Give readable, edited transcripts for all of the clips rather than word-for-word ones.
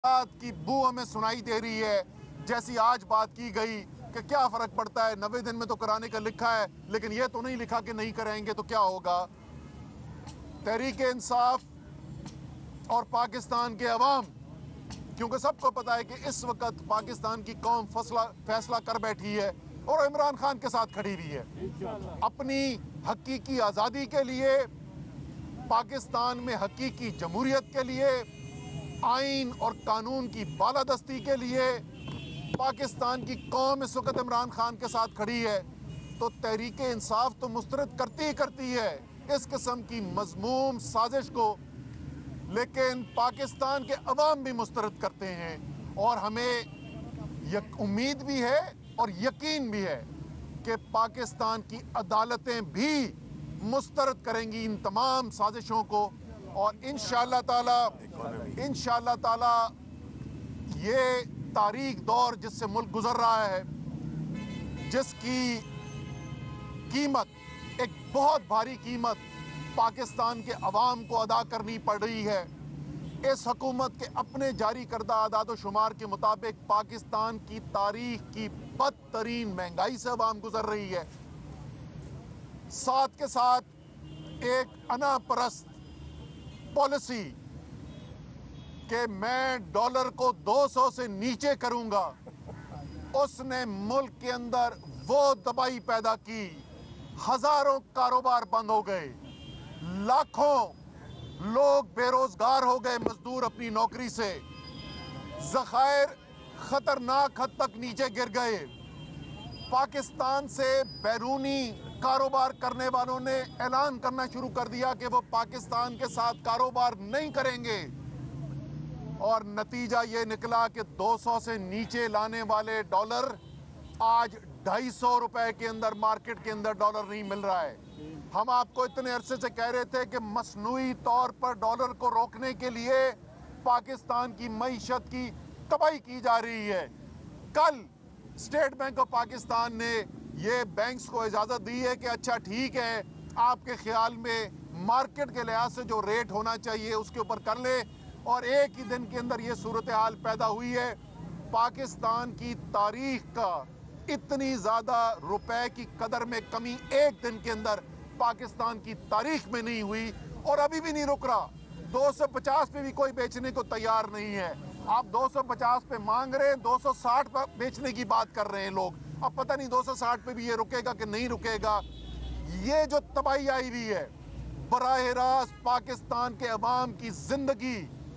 बात की बू हमें सुनाई दे रही है। जैसी आज बात की गई कि क्या फर्क पड़ता है, 90 दिन में तो कराने का लिखा है, लेकिन यह तो नहीं लिखा कि नहीं कराएंगे तो क्या होगा। तहरीक इंसाफ और पाकिस्तान के अवाम, क्योंकि सबको पता है कि इस वक्त पाकिस्तान की कौम फैसला कर बैठी है और इमरान खान के साथ खड़ी हुई है अपनी हकीकी आज़ादी के लिए, पाकिस्तान में हकीकी जमहूरियत के लिए, आइन और कानून की बालादस्ती के लिए। पाकिस्तान की कौम इस वक्त इमरान खान के साथ खड़ी है, तो तहरीक इंसाफ तो मुस्तरद करती है इस किस्म की मजमूम साजिश को, लेकिन पाकिस्तान के अवाम भी मुस्तरद करते हैं। और हमें उम्मीद भी है और यकीन भी है कि पाकिस्तान की अदालतें भी मुस्तरद करेंगी इन तमाम साजिशों को। और इंशाअल्लाह ताला ये तारीख दौर जिससे मुल्क गुजर रहा है, जिसकी कीमत, एक बहुत भारी कीमत पाकिस्तान के अवाम को अदा करनी पड़ रही है, इस हुकूमत के अपने जारी करदा आदाद शुमार के मुताबिक पाकिस्तान की तारीख की बदतरीन महंगाई से अवाम गुजर रही है। साथ के साथ एक अना परस्त पॉलिसी कि मैं डॉलर को 200 से नीचे करूंगा, उसने मुल्क के अंदर वो तबाही पैदा की। हजारों कारोबार बंद हो गए, लाखों लोग बेरोजगार हो गए, मजदूर अपनी नौकरी से, ज़खायर खतरनाक हद तक नीचे गिर गए। पाकिस्तान से बैरूनी कारोबार करने वालों ने ऐलान करना शुरू कर दिया कि वो पाकिस्तान के साथ कारोबार नहीं करेंगे, और नतीजा ये निकला कि 200 से नीचे लाने वाले डॉलर आज 250 रुपए के अंदर मार्केट के अंदर डॉलर नहीं मिल रहा है। हम आपको इतने अरसे से कह रहे थे कि मसनूई तौर पर डॉलर को रोकने के लिए पाकिस्तान की मईशत की तबाही की जा रही है। कल स्टेट बैंक ऑफ पाकिस्तान ने ये बैंक्स को इजाज़त दी है कि अच्छा ठीक है, आपके ख्याल में मार्केट के लिहाज से जो रेट होना चाहिए उसके ऊपर कर ले, और एक ही दिन के अंदर ये सूरत हाल पैदा हुई है। पाकिस्तान की तारीख का इतनी ज़्यादा रुपए की कदर में कमी एक दिन के अंदर पाकिस्तान की तारीख में नहीं हुई, और अभी भी नहीं रुक रहा। 250 पे भी कोई बेचने को तैयार नहीं है। आप 250 पे मांग रहे हैं, 260 पे बेचने की बात कर रहे हैं लोग। अब पता नहीं 260 पे भी ये रुकेगा कि नहीं रुकेगा। ये जो तबाही आई हुई है, बराह रास्त पाकिस्तान के अवाम की जिंदगी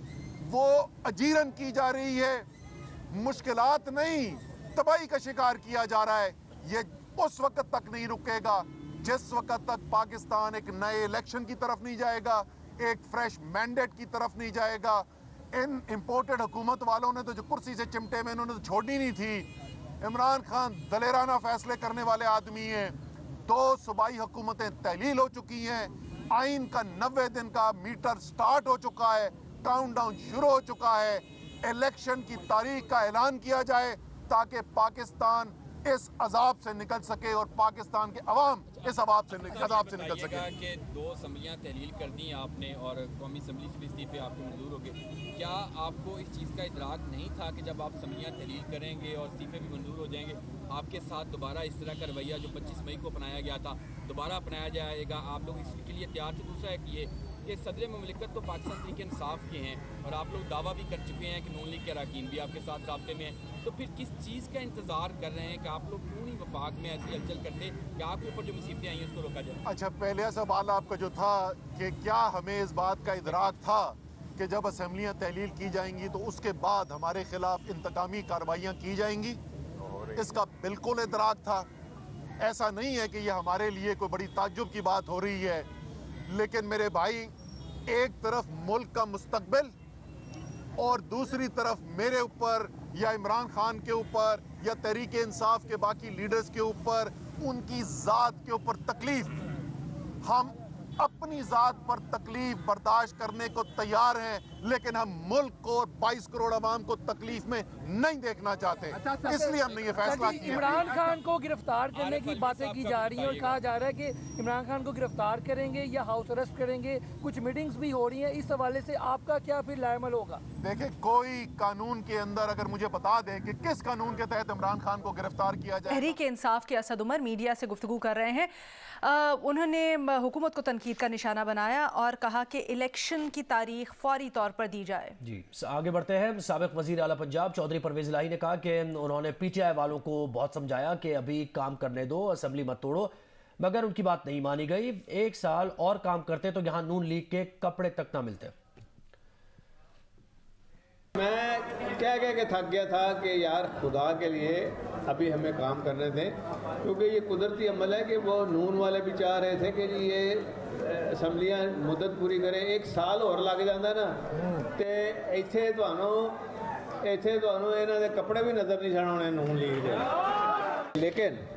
वो अजीरन की जा रही है, मुश्किलात नहीं, तबाही का शिकार किया जा रहा है। ये उस वक्त तक नहीं रुकेगा जिस वक्त तक पाकिस्तान एक नए इलेक्शन की तरफ नहीं जाएगा, एक फ्रेश मैंडेट की तरफ नहीं जाएगा। इन इंपोर्टेड हुकूमत वालों ने तो जो कुर्सी से चिमटे में इन्होंने तो छोड़नी नहीं थी। इमरान खान दलेराना फैसले करने वाले आदमी हैं। 2 सूबाई हुकूमतें तहलील हो चुकी हैं, आइन का 90 दिन का मीटर स्टार्ट हो चुका है, काउंटडाउन शुरू हो चुका है। इलेक्शन की तारीख का ऐलान किया जाए ताकि पाकिस्तान इस अजाब से निकल सके और पाकिस्तान के अवाम इस अजाब से निकल सके। कि 2 असम्बलियाँ तहलील कर दी आपने और कौमी असम्बली से भी इस्तीफे आपके मंजूर हो गए, क्या आपको इस चीज़ का इदराक नहीं था कि जब आप असम्बलियाँ तहलील करेंगे और इस्तीफे भी मंजूर हो जाएंगे, आपके साथ दोबारा इस तरह का रवैया जो 25 मई को अपनाया गया था दोबारा अपनाया जाएगा? आप लोग इसके लिए तैयार थे? दूसरा है कि सदर ममलिकत तो पाकिस्तान तहरीक इंसाफ के हैं और आप लोग दावा भी कर चुके हैं कि नून लीग के अरकान भी आपके साथ राब्ते में हैं, तो फिर किस चीज़ का इंतज़ार कर रहे हैं कि आप लोग क्यों नहीं वफाक में ऐसी हलचल करते कि आपके ऊपर जो मुसीबतें आई हैं उसको रोका जाए? अच्छा, पहले सवाल आपका जो था कि क्या हमें इस बात का इदराक था कि जब असम्बलियाँ तहलील की जाएंगी तो उसके बाद हमारे खिलाफ इंतकामी कार्रवाइयाँ की जाएंगी? इसका बिल्कुल इदराक था। ऐसा नहीं है कि यह हमारे लिए कोई बड़ी ताज्जुब की बात हो रही है, लेकिन मेरे भाई, एक तरफ मुल्क का मुस्तकबिल और दूसरी तरफ मेरे ऊपर या इमरान खान के ऊपर या तहरीक इंसाफ के बाकी लीडर्स के ऊपर, उनकी ज़ात के ऊपर तकलीफ। हम अपनी जात पर तकलीफ बर्दाश्त करने को तैयार हैं, लेकिन हम मुल्क को और 22 करोड़ आवाम को तकलीफ में नहीं देखना चाहते। इसलिए हमने ये फैसला किया। इमरान खान को गिरफ्तार करने की बातें की जा रही हैं और कहा जा रहा है कि इमरान खान को गिरफ्तार करेंगे या हाउस अरेस्ट करेंगे। कुछ मीटिंग्स भी हो रही हैं। इस हवाले से आपका क्या फिर लाएमल होगा? देखिए, कोई कानून के अंदर अगर मुझे बता दे कि किस कानून के तहत इमरान खान को गिरफ्तार किया जाए। तहरीक इंसाफ के असद उमर मीडिया से गुफ्तगू कर रहे हैं। उन्होंने हुकूमत को तनकीद का निशाना बनाया और कहा कि इलेक्शन की तारीख फौरी तौर पर दी जाए। जी आगे बढ़ते हैं। साबिक वजीर आला पंजाब चौधरी परवेज इलाही ने कहा कि उन्होंने PTI वालों को बहुत समझाया कि अभी काम करने दो, असेंबली मत तोड़ो, मगर उनकी बात नहीं मानी गई। 1 साल और काम करते तो यहाँ नून लीग के कपड़े तक ना मिलते। मैं कह के थक गया था कि यार खुदा के लिए अभी हमें काम करने दें, क्योंकि ये कुदरती अमल है कि वो नून वाले भी चाह रहे थे कि जी ये असम्बलियाँ मुद्दत पूरी करें। 1 साल और लग जाता ना तो इत्थे तुहानू इन्हां दे कपड़े भी नज़र नहीं छाने नून लीग दे। लेकिन